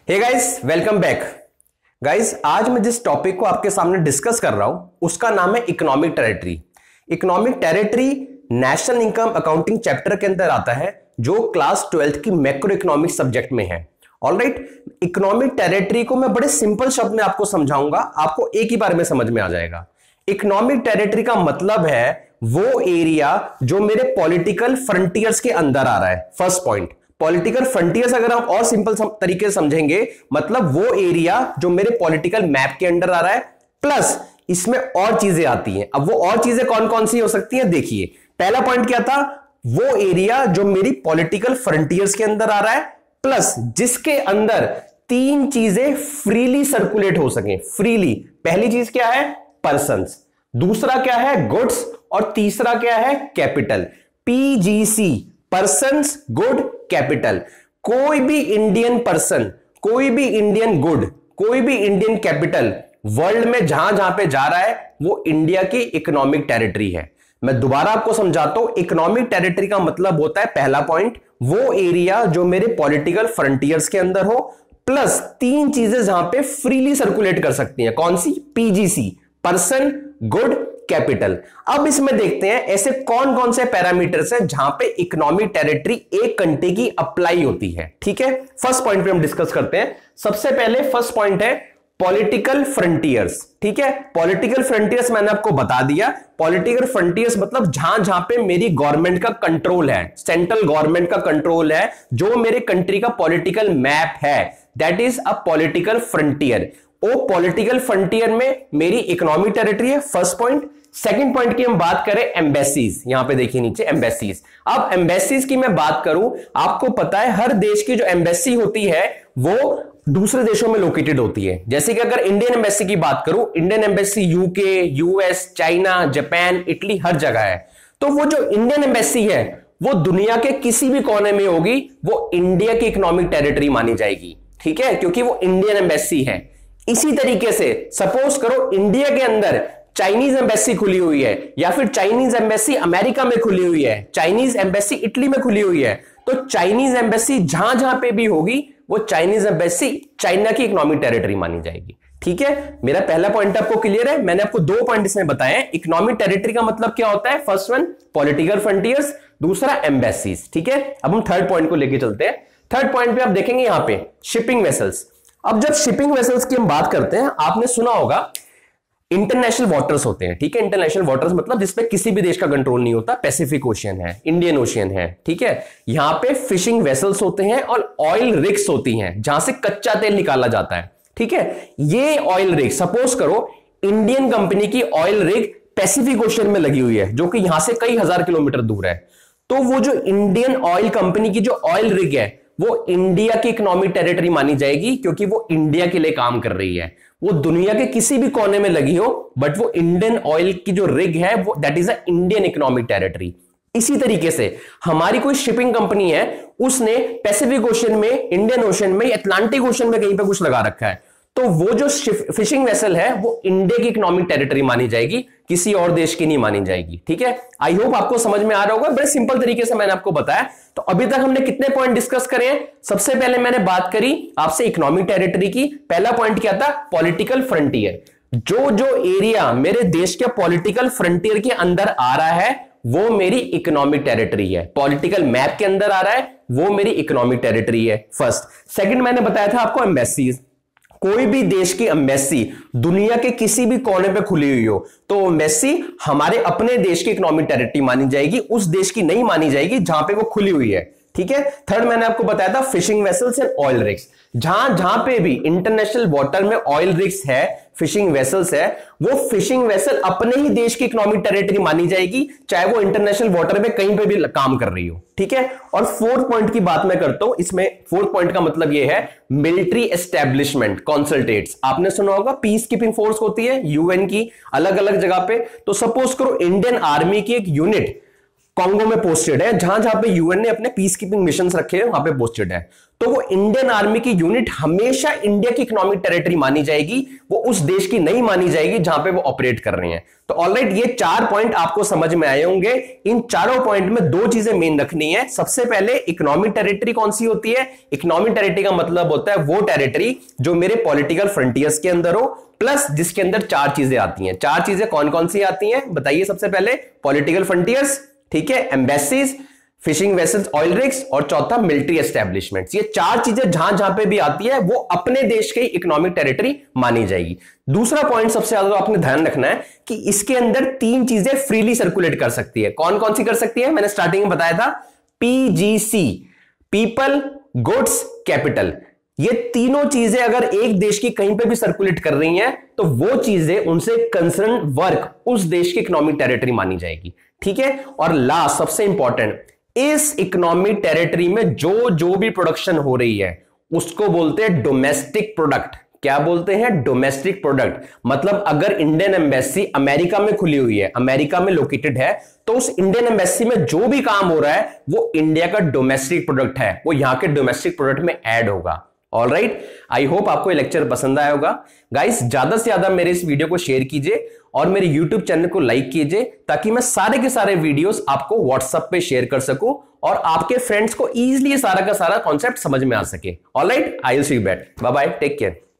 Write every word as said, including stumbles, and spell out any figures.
हे guys, welcome back. Guys, आज मैं जिस टॉपिक को आपके सामने डिस्कस कर रहा हूं उसका नाम है economic territory. Economic territory national income accounting chapter के अंदर आता है, जो क्लास ट्वेल्थ की मैक्रो इकोनॉमिक सब्जेक्ट में है। ऑलराइट, इकोनॉमिक टेरिटरी को मैं बड़े सिंपल शब्द में आपको समझाऊंगा, आपको एक ही बार में समझ में आ जाएगा। इकोनॉमिक टेरिटरी का मतलब है वो एरिया जो मेरे पॉलिटिकल फ्रंटियर्स के अंदर आ रहा है। फर्स्ट पॉइंट, पॉलिटिकल फ्रंटियर्स अगर हम और सिंपल तरीके से समझेंगे, मतलब वो एरिया जो मेरे पॉलिटिकल मैप के अंडर आ रहा है, प्लस इसमें और चीजें आती हैं। अब वो और चीजें कौन कौन सी हो सकती हैं, देखिए। पहला पॉइंट क्या था, वो एरिया जो मेरी पॉलिटिकल फ्रंटियर्स के अंदर आ रहा है, प्लस जिसके अंदर तीन चीजें फ्रीली सर्कुलेट हो सके। फ्रीली, पहली चीज क्या है, पर्सन्स, दूसरा क्या है, गुड्स, और तीसरा क्या है, capital. PGC, persons, good, capital. कोई भी इंडियन पर्सन, कोई भी इंडियन गुड, कोई भी इंडियन कैपिटल वर्ल्ड में जहां जहां पे जा रहा है वो इंडिया की इकोनॉमिक टेरिटरी है। मैं दोबारा आपको समझाता हूं, इकोनॉमिक टेरिटरी का मतलब होता है, पहला पॉइंट, वो एरिया जो मेरे पॉलिटिकल फ्रंटियर्स के अंदर हो, प्लस तीन चीजें जहां पे फ्रीली सर्कुलेट कर सकती हैं। कौन सी, पीजीसी, पर्सन, गुड, कैपिटल। अब इसमें देखते हैं ऐसे कौन कौन से पैरामीटर्स हैं जहां पे इकोनॉमिक टेरिटरी एक कंट्री की अप्लाई होती है। ठीक है, फर्स्ट पॉइंट पे हम डिस्कस करते हैं। सबसे पहले फर्स्ट पॉइंट है पॉलिटिकल फ्रंटियर्स। ठीक है, पॉलिटिकल फ्रंटियर्स मैंने आपको बता दिया। पॉलिटिकल फ्रंटियर्स मतलब जहां जहां पे मेरी गवर्नमेंट का कंट्रोल है, सेंट्रल गवर्नमेंट का कंट्रोल है, जो मेरे कंट्री का पॉलिटिकल मैप है, that is a political frontier. ओ पॉलिटिकल फ्रंटियर में मेरी इकोनॉमिक टेरिटरी है, फर्स्ट पॉइंट। सेकंड पॉइंट की हम बात करें, एम्बेसीज। यहां पे देखिए नीचे, एम्बेसीज। अब एम्बेसीज की मैं बात करूं, आपको पता है हर देश की जो एम्बेसी होती है वो दूसरे देशों में लोकेटेड होती है। जैसे कि अगर इंडियन एम्बेसी की बात करूं, Indian embassy UK, US, China, Japan, Italy, हर जगह है। तो वो जो इंडियन एम्बेसी है वो दुनिया के किसी भी कोने में होगी, वो इंडिया की इकोनॉमिक टेरिटरी मानी जाएगी। ठीक है, क्योंकि वो इंडियन एम्बेसी है। इसी तरीके से सपोज करो इंडिया के अंदर चाइनीज एम्बेसी खुली हुई है, या फिर चाइनीज एम्बेसी अमेरिका में खुली हुई है, चाइनीज एम्बेसी इटली में खुली हुई है, तो चाइनीज एम्बेसी जहां जहां पे भी होगी वो चाइनीज एम्बेसी चाइना की इकोनॉमिक टेरिटरी मानी जाएगी। ठीक है, मेरा पहला पॉइंट आपको क्लियर है। मैंने आपको दो पॉइंट इसमें बताए हैं। इकोनॉमिक टेरिटरी का मतलब क्या होता है, फर्स्ट वन पॉलिटिकल फ्रंटियर्स, दूसरा एम्बेसीज। ठीक है, अब हम थर्ड पॉइंट को लेकर चलते हैं। थर्ड पॉइंट पे आप देखेंगे यहां पे शिपिंग वेसल्स। अब जब शिपिंग वेसल्स की हम बात करते हैं, आपने सुना होगा इंटरनेशनल वाटर्स होते हैं। ठीक है, इंटरनेशनल वाटर्स मतलब जिसपे किसी भी देश का कंट्रोल नहीं होता। पैसिफिक ओशियन है, इंडियन ओशियन है। ठीक है, यहां पे फिशिंग वेसल्स होते हैं और ऑयल रिग्स होती हैं जहां से कच्चा तेल निकाला जाता है। ठीक है, ये ऑयल रिग, सपोज करो इंडियन कंपनी की ऑयल रिग पैसिफिक ओशियन में लगी हुई है, जो कि यहां से कई हजार किलोमीटर दूर है। तो वो जो इंडियन ऑयल कंपनी की जो ऑयल रिग है वो इंडिया की इकोनॉमिक टेरिटरी मानी जाएगी, क्योंकि वो इंडिया के लिए काम कर रही है। वो दुनिया के किसी भी कोने में लगी हो, बट वो इंडियन ऑयल की जो रिग है वो that is a Indian economic territory. इसी तरीके से हमारी कोई शिपिंग कंपनी है, उसने पैसिफिक ओशन में, इंडियन ओशन में, अटलांटिक ओशन में कहीं पे कुछ लगा रखा है, तो वो जो फिशिंग वेसल है वो इंडिया की इकोनॉमिक टेरिटरी मानी जाएगी, किसी और देश की नहीं मानी जाएगी। ठीक है, आई होप आपको समझ में आ रहा होगा। बड़े सिंपल तरीके से मैंने आपको बताया। तो अभी तक हमने कितने पॉइंट डिस्कस करे हैं। सबसे पहले मैंने बात करी आपसे इकोनॉमिक टेरिटरी की। पहला पॉइंट क्या था, पॉलिटिकल फ्रंटियर। जो जो एरिया मेरे देश के पॉलिटिकल फ्रंटियर के अंदर आ रहा है वो मेरी इकोनॉमिक टेरिटरी है। पॉलिटिकल मैप के अंदर आ रहा है वो मेरी इकोनॉमिक टेरिटरी है, फर्स्ट। सेकंड मैंने बताया था आपको एम्बेसीज। कोई भी देश की एम्बेसी दुनिया के किसी भी कोने पे खुली हुई हो तो एम्बेसी हमारे अपने देश की इकोनॉमिक टेरिटरी मानी जाएगी, उस देश की नहीं मानी जाएगी जहां पे वो खुली हुई है। ठीक है, थर्ड मैंने आपको बताया था fishing vessels and oil rigs. जहां जहां पे भी इंटरनेशनल वाटर में ऑयल रिग्स है, फिशिंग वेसल्स है, वो फिशिंग वेसल अपने ही देश की इकोनॉमिक टेरिटरी मानी जाएगी, चाहे वो इंटरनेशनल वाटर में कहीं पे भी काम कर रही हो। ठीक है, और फोर्थ पॉइंट की बात मैं करता हूं। इसमें फोर्थ पॉइंट का मतलब ये है मिलिट्री एस्टेब्लिशमेंट कंसल्टेट्स। आपने सुना होगा पीस कीपिंग फोर्स होती है यूएन की अलग अलग जगह पे। तो सपोज करो इंडियन आर्मी की एक यूनिट कॉन्गो में पोस्टेड है, जहां जहां पे यूएन ने अपने पीस कीपिंग मिशन रखे हैं वहां पे पोस्टेड है। तो वो इंडियन आर्मी की यूनिट हमेशा इंडिया की इकोनॉमिक टेरिटरी मानी जाएगी, वो उस देश की नहीं मानी जाएगी जहां पे वो ऑपरेट कर रहे हैं। तो ऑलराइट, ये चार पॉइंट आपको समझ में आए होंगे। इन चारों पॉइंट में दो चीजें मेन रखनी है। सबसे पहले इकोनॉमिक टेरिटरी कौन सी होती है? इकोनॉमिक टेरिटरी का मतलब होता है वो टेरिटरी जो मेरे पॉलिटिकल फ्रंटियर्स के अंदर हो, प्लस जिसके अंदर चार चीजें आती हैं। चार चीजें कौन कौन सी आती हैं बताइए? सबसे पहले पॉलिटिकल फ्रंटियर्स, ठीक है, embassies, fishing vessels, oil rigs, और चौथा मिलिट्री एस्टेब्लिशमेंट्स। ये चार चीजें जहां जहां पे भी आती है वो अपने देश की इकोनॉमिक टेरिटरी मानी जाएगी। दूसरा पॉइंट सबसे ज्यादा आपने ध्यान रखना है कि इसके अंदर तीन चीजें फ्रीली सर्कुलेट कर सकती है। कौन कौन सी कर सकती है? मैंने स्टार्टिंग में बताया था, पीजीसी, पीपल, गुड्स, कैपिटल। ये तीनों चीजें अगर एक देश की कहीं पे भी सर्कुलेट कर रही हैं तो वो चीजें उनसे कंसर्न वर्क उस देश की इकोनॉमिक टेरिटरी मानी जाएगी, ठीक है। और लास्ट सबसे इंपॉर्टेंट, इस इकोनॉमिक टेरिटरी में जो जो भी प्रोडक्शन हो रही है उसको बोलते हैं डोमेस्टिक प्रोडक्ट। क्या बोलते हैं? Domestic product. मतलब अगर इंडियन एम्बेसी अमेरिका में खुली हुई है, अमेरिका में लोकेटेड है, तो उस इंडियन एम्बेसी में जो भी काम हो रहा है वो इंडिया का डोमेस्टिक प्रोडक्ट है, वो यहां के डोमेस्टिक प्रोडक्ट में ऐड होगा। ऑल राइट, आई होप आपको ये लेक्चर पसंद आया होगा। गाइस, ज्यादा से ज्यादा मेरे इस वीडियो को शेयर कीजिए और मेरे यूट्यूब चैनल को लाइक कीजिए ताकि मैं सारे के सारे वीडियोस आपको व्हाट्सएप पे शेयर कर सकूं और आपके फ्रेंड्स को इजीली सारा का सारा कॉन्सेप्ट समझ में आ सके। All right, I will see you back. Bye bye, take care.